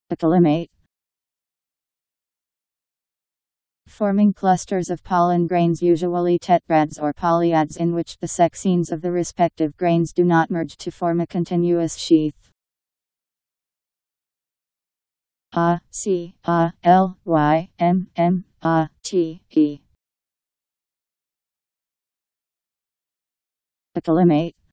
Acalymmate. Forming clusters of pollen grains, usually tetrads or polyads, in which the sexines of the respective grains do not merge to form a continuous sheath. Acalymmate.